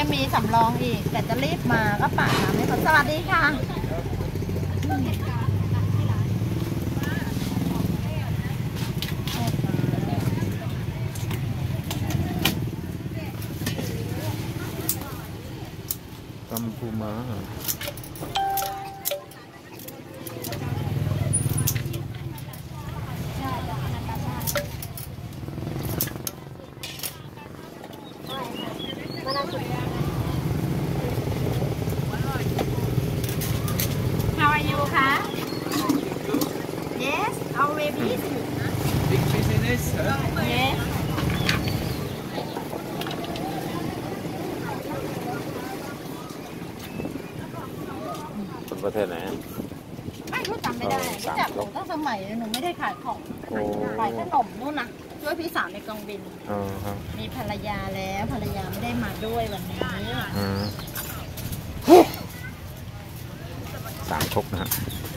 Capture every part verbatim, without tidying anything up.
มีสำรองอีกแต่จะรีบมาก็ป่าน้ำไม่พอสวัสดีค่ะตำปูม้า How are you คะ Yes always busy Big business Yes คนประเทศไหนไม่รู้จำไม่ได้รู้จักหนูตั้งสมัยหนูไม่ได้ขายของขายขนมนู่นนะช่วยพี่สาวในกองบินมีภรรยาแล้วภรรยาไม่ได้มาด้วยวันนี้สามครกนะฮะ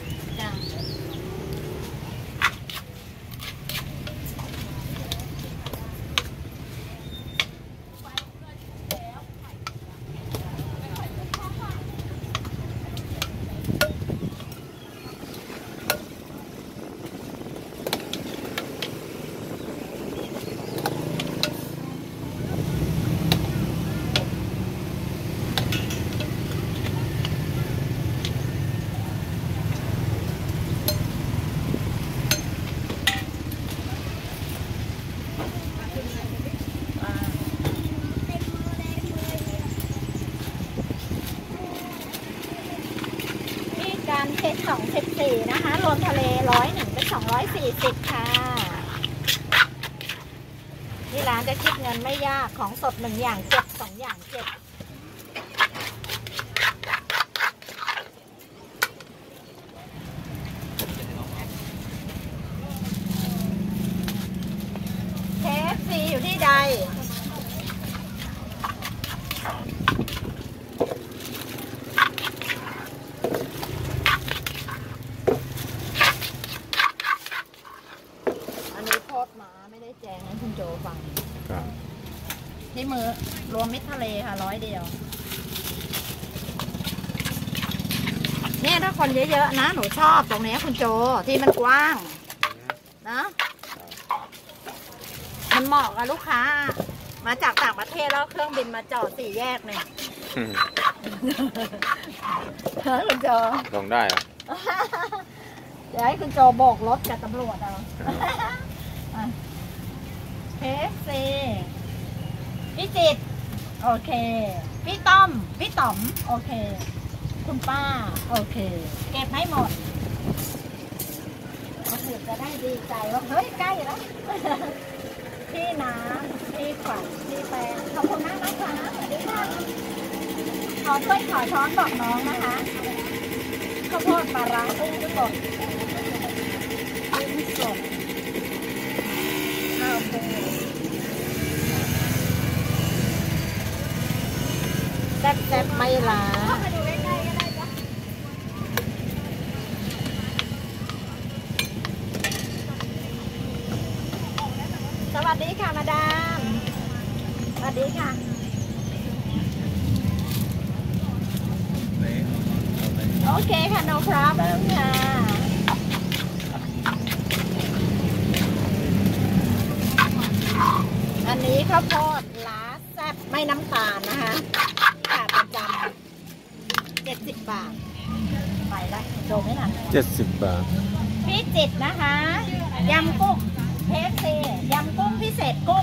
การเซ็ตสองสิบสี่นะคะรวมทะเลร้อยหนึ่งเป็นสองร้อยสี่สิบค่ะที่ร้านจะคิดเงินไม่ยากของสดหนึ่งอย่างเจ็ดสองอย่างเจ็ดเค เอฟ ซี อยู่ที่ใดแจงให้คุณโจฟังที่มือรวมมิตรทะเลค่ะร้อยเดียวเนี่ยถ้าคนเยอะๆนะหนูชอบตรงนี้คุณโจที่มันกว้างนะมันเหมาะกับลูกค้ามาจากต่างประเทศแล้วเครื่องบินมาจอดสี่แยกเนี่ยคุณโจลงได้เหรอเดี๋ยวให้คุณโจโบกรถกับตำรวจเอาเค เอฟ ซี พี่จิตโอเคพี่ต้อมพี่ต๋อมโอเคคุณป้าโอเคเก็บให้หมดคนอื่นจะได้ดีใจว่าเฮ้ยใกล้แล้วพี่น้ำพี่ขวัญพี่แปงขอบคุณมากนะคะสวัสดีค่ะขอถ้วยขอช้อนบอกน้องนะคะข้าวโพดปลาร้ากุ้งสดกุ้งสดข้าวปูแซ่บๆไม่ล้าสวัสดีค่ะมาดามสวัสดีค่ะโอเคค่ะ no problem ค่ะอันนี้ข้าวโพดล้าแซ่บไม่น้ำตาลนะคะค่ะประจำเจ็ดสิบบาทไปแล้วโดนไม่ทันเจ็ดสิบบาทพี่จิตนะคะยำกุ้งเค เอฟ ซียำกุ้งพิเศษกุ้ง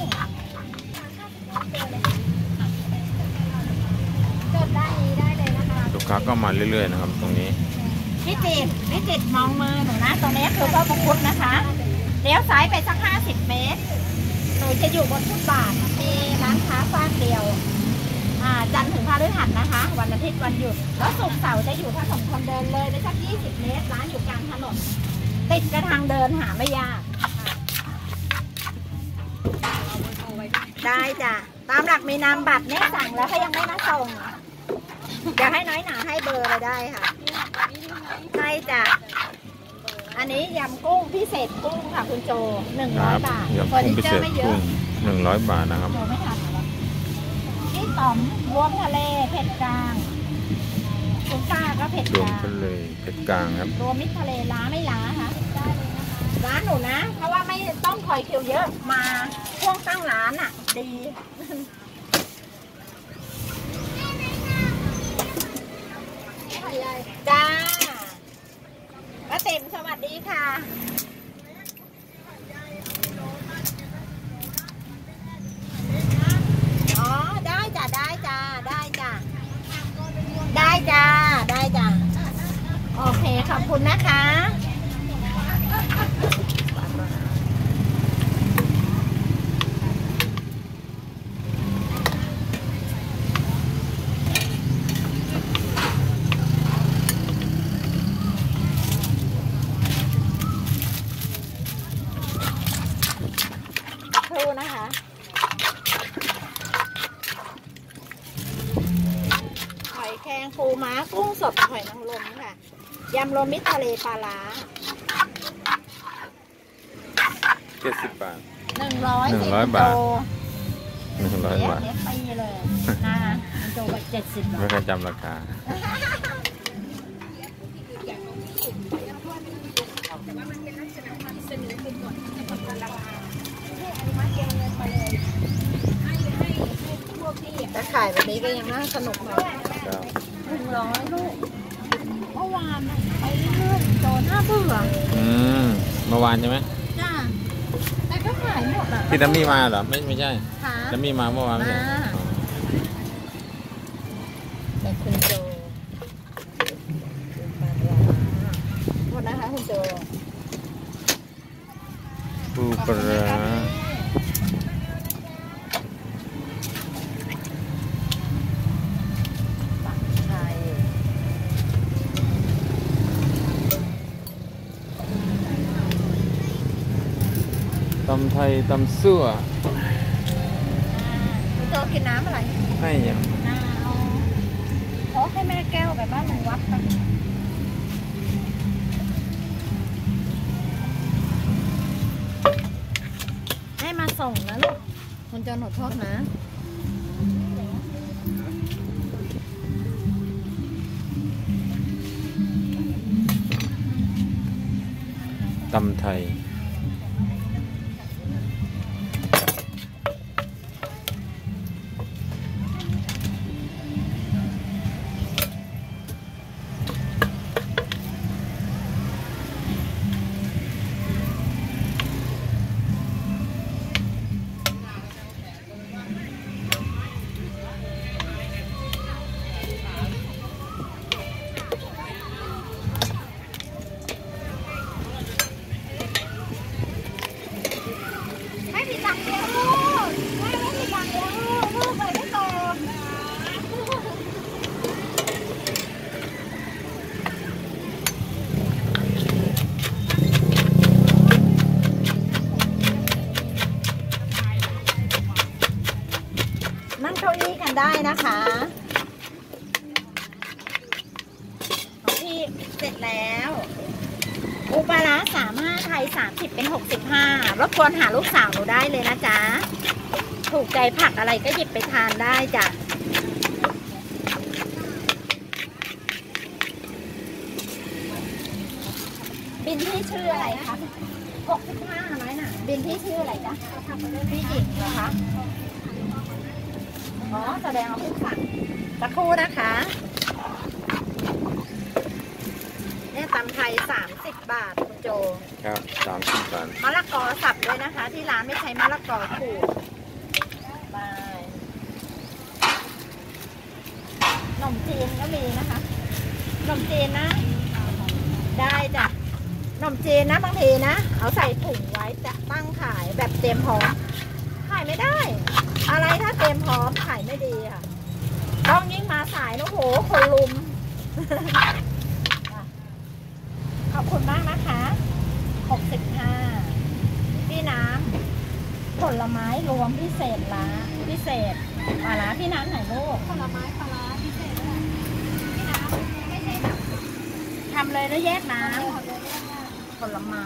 จดได้ได้เลยนะคะลูกค้าก็มาเรื่อยๆนะครับตรงนี้พี่จิตพี่จิตมองมือหนูนะตรงนี้คือพระมงกุฎนะคะเลี้ยวซ้ายไปสักห้าสิบเมตรหนูจะอยู่บนฟุตบาทมีร้านค้าฟากเดียวจันทร์ถึงพฤหัสนะคะวันอาทิตย์วันหยุดแล้วศุกร์เสาร์จะอยู่ถนนคนเดินเลยไปสักยี่สิบเมตรร้านอยู่กลางถนนติดกระทางเดินหาไม่ยากได้จ้ะตามหลักมีนามบัตรเนี่ยสั่งแล้วเขายังไม่มาส่งอยากให้น้อยหนาให้เบอร์เลยได้ค่ะใช่จ้ะอันนี้ยำกุ้งพิเศษกุ้งค่ะคุณโจหนึ่งร้อยบาทยำกุ้งพิเศษกุ้งหนึ่งร้อยบาทนะครับโจไม่ทันหรอพี่ต่อมรวมทะเลเผ็ดกลางคุณป้าก็เผ็ดรกวมลางกันเลยเผ็ดกลางครับรวมมิตรทะเลล้าไม่ล้าคะได้เลยนะคะร้านหนูนะเพราะว่าไม่ต้องคอยคิวเยอะมาช่วงตั้งร้านอ่ะดีจ้าป้าเต็มสวัสดีค่ะอ๋อได้จ้ะได้จ้าได้จ้าได้จ้าได้จ้าโอเคขอบคุณนะคะครูนะคะหอยแครงปูม้ากุ้งสดหอยนางรมค่ะยำรวมมิตรทะเลปลาร้าเจ็ดสิบบาทหนึ่งร้อยหนึ่งร้อยบาท หนึ่งร้อยบาทเนี้ยปีเลยนะมันโจกับเจ็ดสิบบาไม่ทเคยจำราคาถ้าขายแบบนี้ก็ยังน่าสนุกหน่อยครับหนึ่งร้อยลูกเมื่อวานน่ะไปเรื่อยๆโจน่าเบื่ออืมเมื่อวานใช่ไหมจ้าแต่ก็ขายหมดอ่ะพี่ดัมมี่มาเหรอไม่ไม่ใช่ค่ะดัมมี่มาเมื่อวานไม่ใช่มาอ๋อแต่คุณโจหมดนะคะคุณโจปูปลาร้าไทยตำไทยตำซั่วคุณโจกินน้ำอะไรให้ยังน้าเอาขอให้แม่แก้วไปบ้านหนึ่งวัดไปให้มาส่งนะลูกคุณโจหนูโทษนะตำไทยไม่มีตังค์เดียวลูกไม่ไม่มีตังค์เดียวลูกลูกไปไม่โตนั่งเก้าอี้กันได้นะคะของพี่เสร็จแล้วอุปลาร้าสามห้าไทยสามสิบเป็นหกสิบห้ารบกวนหาลูกสาวหนูได้เลยนะจ๊ะถูกใจผักอะไรก็หยิบไปทานได้จ้ะบินที่ชื่ออะไรคะหกสิบห้าไหมน่ะบินที่ชื่ออะไรจ๊ะพี่หญิงเหรอคะอ๋อแสดงเอาผู้สั่งสักครู่นะคะเนี่ยตำไทยสามสิบบาทคุณโจครับสามสิบบาทมะละกอสับด้วยนะคะ ที่ร้านไม่ใช้มะละกอขูดไปขนมจีนก็มีนะคะขนมจีนนะ ได้จ้ะขนมจีนนะบางทีนะ เอาใส่ถุงไว้จะตั้งขายแบบเตรียมพร้อมขายไม่ได้ อะไรถ้าเตรียมพร้อมขายไม่ดีค่ะต้องยิ่งมาสายนะโหคนลุม ขอบคุณมากนะคะหกสิบห้าพี่น้ำผลไม้รวมพิเศษล้าพิเศษปลาร้าพี่น้ำไหนลูกผลไม้ปลาร้าพิเศษด้วยพี่น้ำไม่ใช่แบบทำเลยแล้วแยกน้ำผลไม้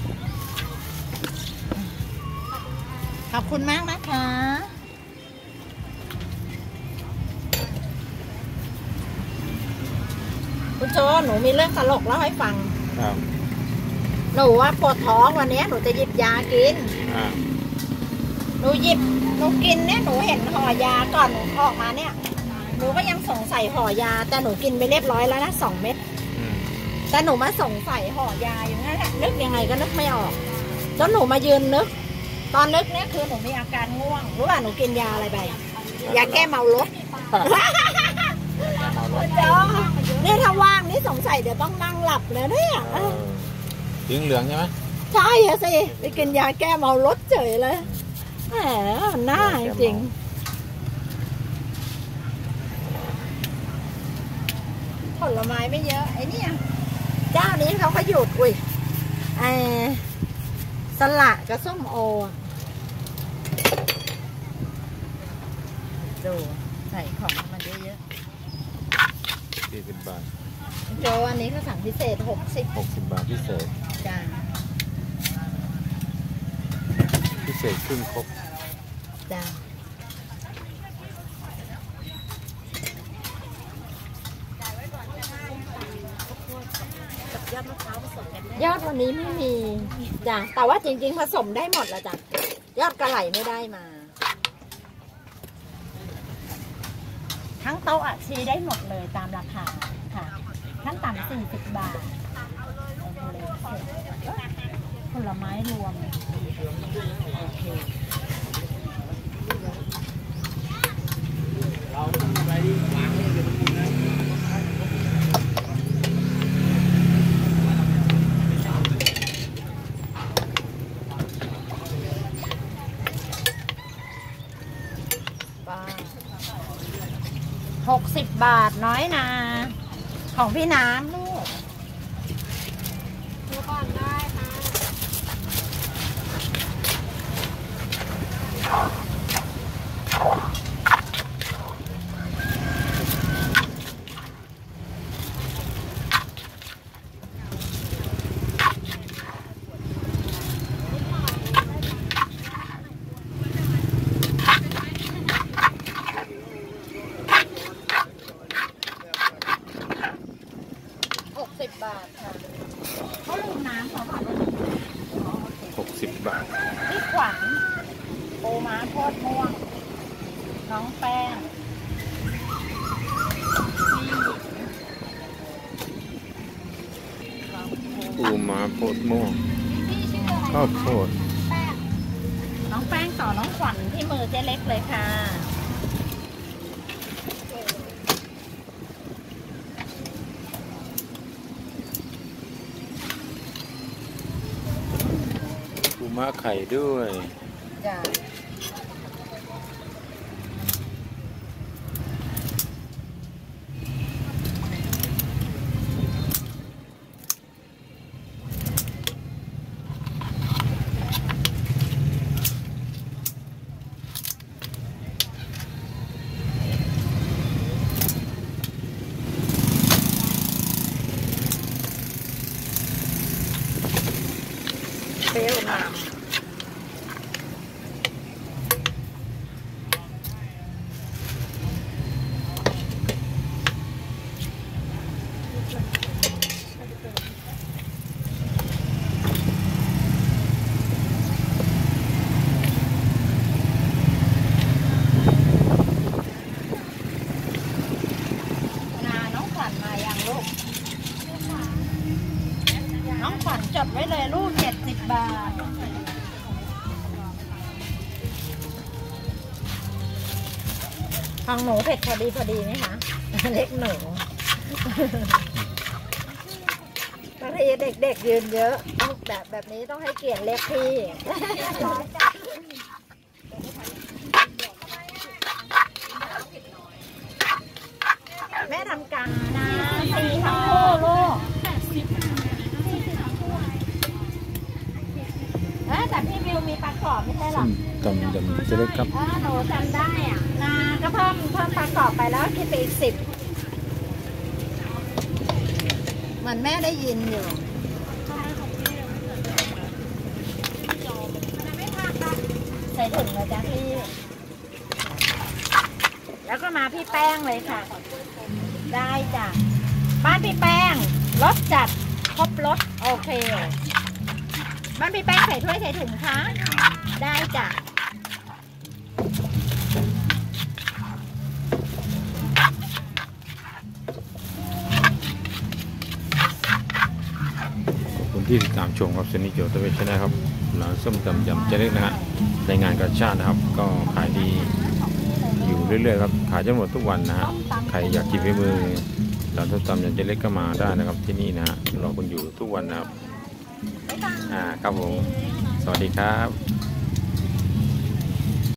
ขอบคุณมากนะคะคุณโจหนูมีเรื่องตลกเล่าให้ฟังครับหนูว่าปวดท้องวันนี้หนูจะหยิบยากินอ่าหนูหยิบหนูกินเนี่ยหนูเห็นห่อยาก่อนหนูออกมาเนี่ยหนูก็ยังสงสัยห่อยาแต่หนูกินไปเรียบร้อยแล้วนะสองเม็ดอืมแต่หนูมาสงสัยห่อยาอย่างนั้นแหละนึกยังไงก็นึกไม่ออกจนหนูมายืนนึก ตอนนึกเนี่ยคือหนูมีอาการง่วงรู้ป่ะหนูกินยาอะไรไปยาแก้เมารถเจ้าเนี่ยถ้าว่างนี่สงสัยเดี๋ยวต้องนั่งหลับเลยเนี่ยเออสีเหลืองใช่ไหมใช่อะสิไปกินยาแก้เมารถเฉยเลยแหมหน้าจริงผลไม้ไม่เยอะไอ้นี่เจ้านี้เขาก็หยุดอุ้ยไอ้สละกับส้มโอดูใส่ของมันเยอะสี่สิบบาทๆโจอันนี้เขาสั่งพิเศษหกสิบหกสิบบาทพิเศษจ้าพิเศษครึ่งครบจ้า ยอดมะพร้าวผสมกันยอดวันนี้ไม่มีจ้ะแต่ว่าจริงๆผสมได้หมดแล้วจ้ะยอดกระไหลไม่ได้มา ทั้งโต๊ะอะชี้ได้หมดเลยตามราคาค่ะขั้นต่ำสี่สิบบาทผลไม้รวมโอเคหกสิบบาทน้อยนาของพี่น้ำลูกดูก่อนได้ค่ะสิบบาทค่ะเขาลืมน้ำเขาค่ะหกสิบบาทพี่ขวัญโอม้าโพดม่วงน้องแป้งปูม้าโพดม่วงข้าวโพดน้องแป้งต่อน้องขวัญที่มือเจ๊เล็กเลยค่ะปูม้าไข่ด้วยจ้ะเปรี้ยวมากน้องขวัญมาอย่างลูกน้องขวัญจดไว้เลยลูกเจ็ดสิบบาทของหนูเผ็ดพอดีพอดีไหมคะ เล็กหนูบางทีเด็กๆยืนเยอะต้องแบบแบบนี้ต้องให้เกียรติเล็กพี่แม่ทำการนะสี่ทั้งคู่ลูกเอ้แต่พี่วิวมีปลากรอบไม่ใช่หรอส้มตำยำเจเล็กครับเออหนูจำได้อ่ะนาก็เพิ่มเพิ่มปลากรอบไปแล้วคิดไปอีกสิบเหมือนแม่ได้ยินอยู่ใส่ถุงเลยจ้ะพี่ แล้วก็มาพี่แป้งเลยค่ะ ได้จ้ะบ้านพี่แป้งรสจัดครบรสโอเคบ้านพี่แป้งใส่ถ้วยใส่ถุงคะได้จ้ะคนที่ติดตามชมครับเซนิโจตะเวนชนะครับร้านส้มตำยำเจเล็กนะฮะในงานกาชาตินะครับก็ขายดีอยู่เรื่อยๆครับขายจนหมดทุกวันนะฮะใครอยากกินฝีมือร้านส้มตำยำเจเล็กก็มาได้นะครับที่นี่นะฮะรอคนอยู่ทุกวันนะครับอ่าครับผมสวัสดีครับ